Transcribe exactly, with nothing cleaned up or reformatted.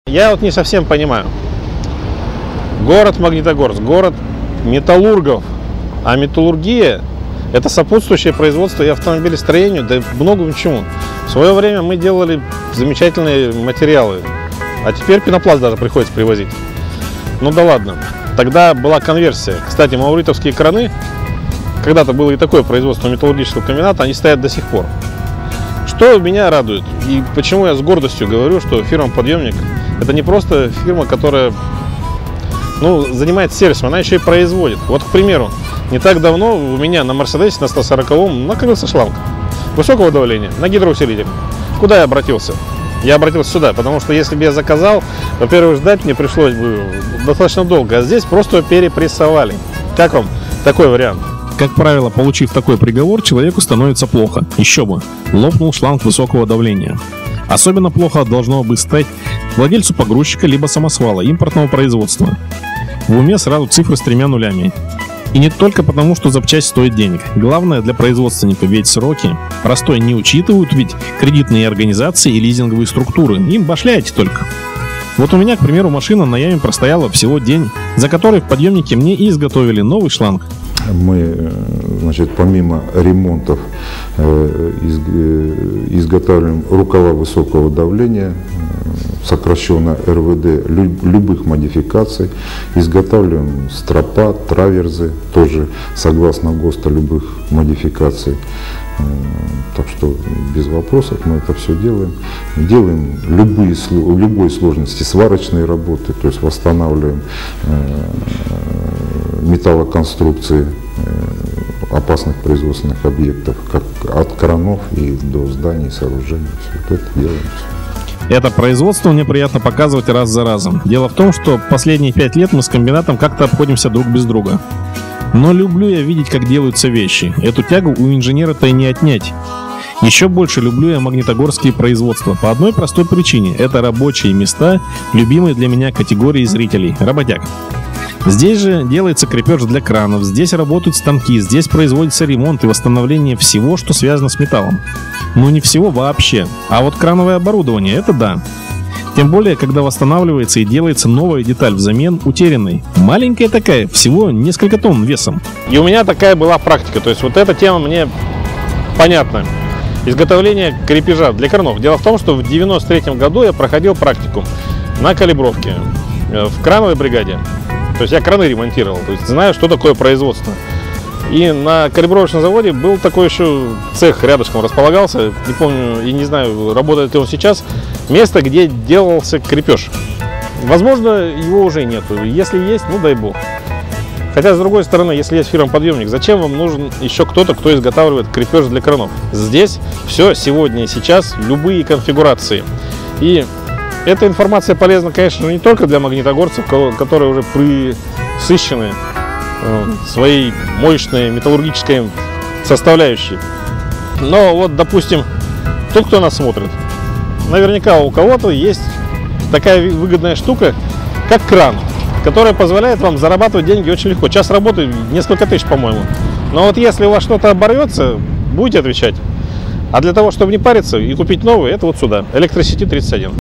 Я вот не совсем понимаю. Город Магнитогорск, город металлургов, а металлургия – это сопутствующее производство и автомобилестроению, да многому чему. В свое время мы делали замечательные материалы, а теперь пенопласт даже приходится привозить. Ну да ладно, тогда была конверсия. Кстати, мауритовские краны, когда-то было и такое производство металлургического комбината, они стоят до сих пор. Что меня радует, и почему я с гордостью говорю, что фирма «Подъемник» – это не просто фирма, которая ну, занимается сервисом, она еще и производит. Вот, к примеру, не так давно у меня на Мерседесе на сто сороковом накрылся шланг высокого давления на гидроусилитель. Куда я обратился? Я обратился сюда, потому что если бы я заказал, во-первых, ждать мне пришлось бы достаточно долго, а здесь просто перепрессовали. Как вам такой вариант? Как правило, получив такой приговор, человеку становится плохо. Еще бы, лопнул шланг высокого давления. Особенно плохо должно бы стать владельцу погрузчика либо самосвала импортного производства. В уме сразу цифры с тремя нулями. И не только потому, что запчасть стоит денег. Главное для производственника, ведь сроки простой не учитывают, ведь кредитные организации и лизинговые структуры. Им башляете только. Вот у меня, к примеру, машина на яме простояла всего день, за который в подъемнике мне и изготовили новый шланг. Мы, значит, помимо ремонтов изготавливаем рукава высокого давления, сокращенно эр вэ дэ, любых модификаций, изготавливаем стропа, траверзы, тоже согласно ГОСТа любых модификаций. Так что без вопросов мы это все делаем. Делаем любые, любой сложности сварочные работы, то есть восстанавливаем металлоконструкции опасных производственных объектов, как от кранов и до зданий, сооружений. Все это делаем. Это производство мне приятно показывать раз за разом. Дело в том, что последние пять лет мы с комбинатом как-то обходимся друг без друга. Но люблю я видеть, как делаются вещи. Эту тягу у инженера-то и не отнять. Еще больше люблю я магнитогорские производства по одной простой причине. Это рабочие места, любимые для меня категории зрителей – работяг. Здесь же делается крепеж для кранов, здесь работают станки, здесь производится ремонт и восстановление всего, что связано с металлом. Ну не всего вообще, а вот крановое оборудование – это да. Тем более, когда восстанавливается и делается новая деталь взамен утерянной. Маленькая такая, всего несколько тонн весом. И у меня такая была практика, то есть вот эта тема мне понятна. Изготовление крепежа для кранов. Дело в том, что в девяносто третьем году я проходил практику на калибровке в крановой бригаде. То есть я краны ремонтировал, то есть знаю, что такое производство. И на калибровочном заводе был такой еще цех, рядышком располагался, не помню и не знаю, работает ли он сейчас, место, где делался крепеж. Возможно, его уже нету, если есть, ну дай бог. Хотя, с другой стороны, если есть фирма «Подъемник», зачем вам нужен еще кто-то, кто изготавливает крепеж для кранов? Здесь все сегодня и сейчас, любые конфигурации. И эта информация полезна, конечно, не только для магнитогорцев, которые уже присыщены своей мощной металлургической составляющей. Но вот, допустим, тот, кто нас смотрит, наверняка у кого-то есть такая выгодная штука, как кран, которая позволяет вам зарабатывать деньги очень легко. Час работы несколько тысяч, по-моему. Но вот если у вас что-то оборвется, будете отвечать. А для того, чтобы не париться и купить новый, это вот сюда, Электросети тридцать один.